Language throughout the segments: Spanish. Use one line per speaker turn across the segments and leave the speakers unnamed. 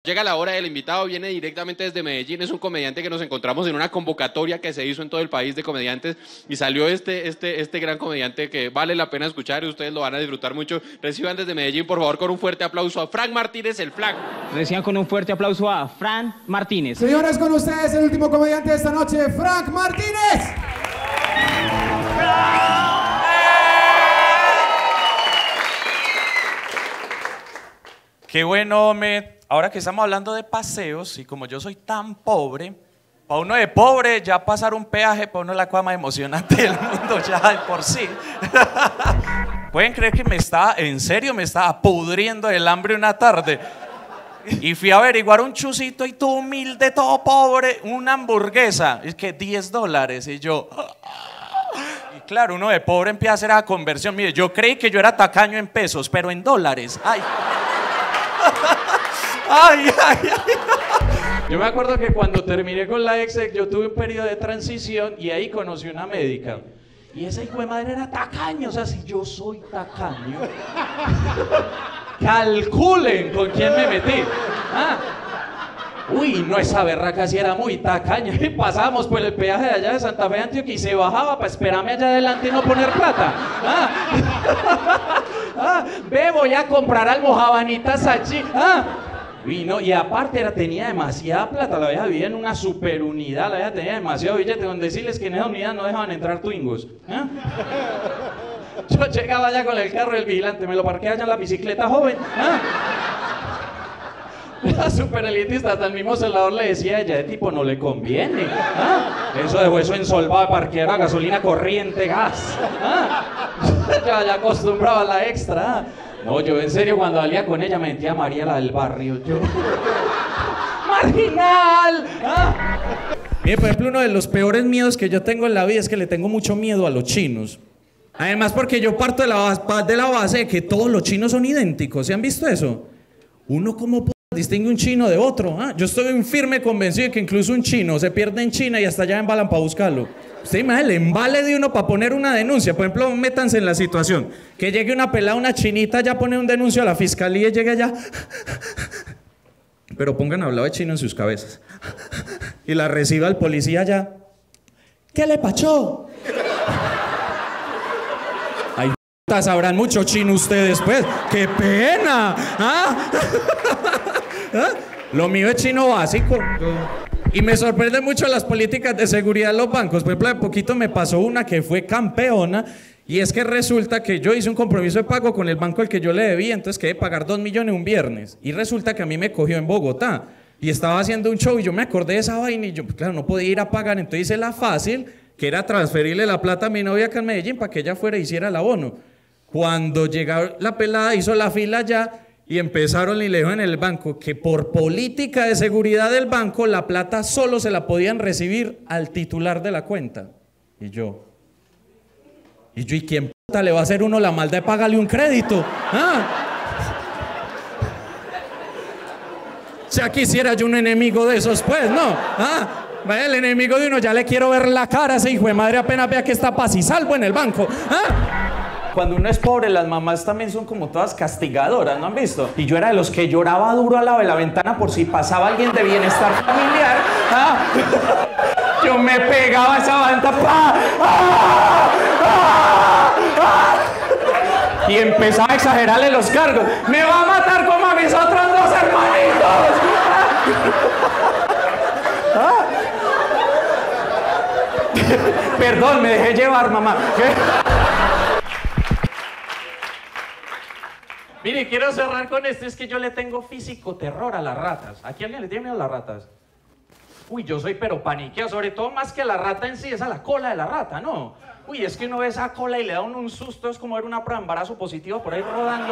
Llega la hora del invitado, viene directamente desde Medellín, es un comediante que nos encontramos en una convocatoria que se hizo en todo el país de comediantes y salió este gran comediante que vale la pena escuchar y ustedes lo van a disfrutar mucho. Reciban desde Medellín, por favor, con un fuerte aplauso a Frank Martínez, el Flaco.
Reciban con un fuerte aplauso a Frank Martínez.
Señores, con ustedes el último comediante de esta noche, Frank Martínez.
Qué bueno, ahora que estamos hablando de paseos, y como yo soy tan pobre, para uno de pobre ya pasar un peaje, para uno es la cosa más emocionante del mundo ya de por sí. ¿Pueden creer que en serio me estaba pudriendo del hambre una tarde? Y fui a averiguar un chusito y todo humilde, todo pobre, una hamburguesa, es que $10, y yo... Y claro, uno de pobre empieza a hacer la conversión. Mire, yo creí que yo era tacaño en pesos, pero en dólares. ¡Ay! ¡Ay, ay, ay! Yo me acuerdo que cuando terminé con la ex, yo tuve un periodo de transición y ahí conocí una médica. Y esa hijo de madre era tacaño, o sea, si yo soy tacaño, calculen con quién me metí. Uy, no, esa berraca sí era muy tacaña. Y pasábamos por el peaje de allá de Santa Fe de Antioquia y se bajaba para esperarme allá adelante y no poner plata. Ve, voy a comprar almojábanitas allí. Vino, y aparte tenía demasiada plata, la vieja vivía en una super unidad, la vieja tenía demasiado billete, donde decirles que en esa unidad no dejaban entrar twingos. Yo llegaba allá con el carro del vigilante, me lo parqué allá en la bicicleta joven. Era súper elitista, hasta el mismo celador le decía a ella, de tipo no le conviene. Eso dejó eso ensolvado de parquear a gasolina corriente, gas. Ya acostumbraba a la extra. No, yo en serio cuando salía con ella me sentía María la del barrio. Yo... ¡Marginal! Mire, por ejemplo, uno de los peores miedos que yo tengo en la vida es que le tengo mucho miedo a los chinos. Además porque yo parto de la base de que todos los chinos son idénticos. ¿Se han visto eso? Uno como distingue un chino de otro. Yo estoy firme convencido de que incluso un chino se pierde en China y hasta allá embalan para buscarlo. Usted imagina el embale de uno para poner una denuncia. Por ejemplo, métanse en la situación que llegue una pelada, una chinita, ya pone un denuncio a la fiscalía y llegue allá. Pero pongan hablado de chino en sus cabezas. Y la reciba el policía allá. ¿Qué le pachó? Ay, sabrán mucho chino ustedes, pues. ¡Qué pena! Lo mío es chino básico. Y me sorprende mucho las políticas de seguridad de los bancos. Por ejemplo, de poquito me pasó una que fue campeona. Y es que resulta que yo hice un compromiso de pago con el banco al que yo le debía. Entonces quedé pagar 2 millones un viernes. Y resulta que a mí me cogió en Bogotá. Y estaba haciendo un show y yo me acordé de esa vaina. Y yo, claro, no podía ir a pagar. Entonces hice la fácil, que era transferirle la plata a mi novia acá en Medellín para que ella fuera e hiciera el abono. Cuando llegó la pelada, hizo la fila allá. Y empezaron y le dijo en el banco que por política de seguridad del banco la plata solo se la podían recibir al titular de la cuenta. ¿Y quién puta le va a hacer uno la maldad de pagarle un crédito? Ya quisiera yo un enemigo de esos, pues, ¿no? Vaya, el enemigo de uno, ya le quiero ver la cara a ese hijo de madre apenas vea que está paz y salvo en el banco. Cuando uno es pobre, las mamás también son como todas castigadoras, ¿no han visto? Y yo era de los que lloraba duro al lado de la ventana por si pasaba alguien de bienestar familiar. Yo me pegaba a esa ventana. Y empezaba a exagerarle los cargos. ¡Me va a matar como a mis otros 2 hermanitos! Perdón, me dejé llevar, mamá. Mire, quiero cerrar con esto, es que yo le tengo físico terror a las ratas. ¿A quién le tiene miedo a las ratas? Uy, yo soy pero paniqueado, sobre todo más que la rata en sí, es a la cola de la rata, ¿no? Uy, es que uno ve esa cola y le da un susto, es como ver una prueba de embarazo positivo por ahí rodando.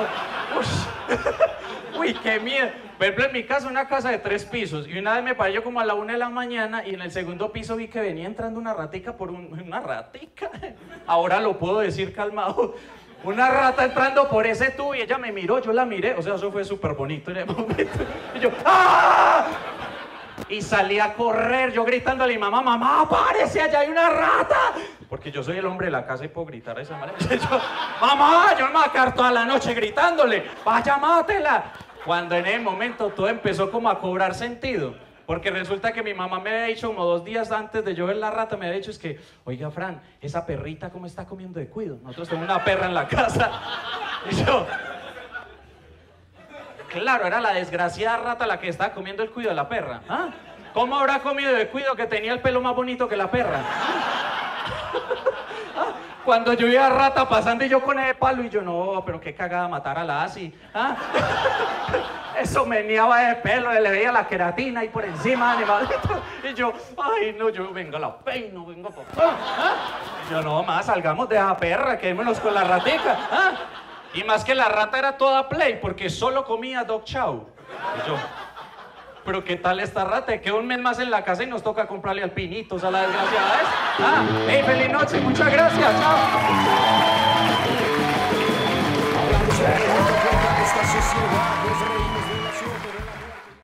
Uy, qué miedo. Por ejemplo, en mi casa, una casa de 3 pisos, y una vez me paré yo como a la 1 de la mañana y en el segundo piso vi que venía entrando una ratica por una ratica. Ahora lo puedo decir calmado. Una rata entrando por ese tubo y ella me miró, yo la miré, o sea, eso fue súper bonito en el momento. Y yo, ¡ah! Y salí a correr, yo gritando a mi mamá, mamá, párese, allá hay una rata. Porque yo soy el hombre de la casa y puedo gritar de esa manera. Yo, mamá, yo me voy a quedar toda la noche gritándole, vaya, mátela. Cuando en ese momento todo empezó como a cobrar sentido. Porque resulta que mi mamá me había dicho como 2 días antes de yo ver la rata, me había dicho es que, oiga Fran, esa perrita cómo está comiendo de cuido. Nosotros tenemos una perra en la casa. Y yo, claro, era la desgraciada rata la que estaba comiendo el cuido de la perra. ¿Ah? ¿Cómo habrá comido de cuido que tenía el pelo más bonito que la perra? Cuando yo iba a rata pasando y yo con ese palo y yo, no, pero qué cagada matar a la Asi. ¿Ah? Eso meneaba de pelo, le veía la queratina ahí por encima, animalito. Y yo, ay, no, yo, venga, la peino, venga, papá. ¿Ah? Y yo, no, más, salgamos de esa perra, quedémonos con la ratica. ¿Ah? Y más que la rata era toda play, porque solo comía dog chow. Y yo, pero qué tal esta rata, quedó un mes más en la casa y nos toca comprarle alpinitos a la desgraciada esa. Ah, hey, feliz noche, muchas gracias, chao.
Hablamos de esta sociedad